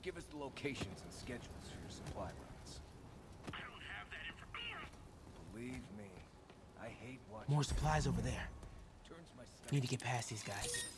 give us the locations and schedules for your supply runs. I don't have that information. Believe me, I hate watching... More supplies over there. Turns my stomach. Need to get past these guys.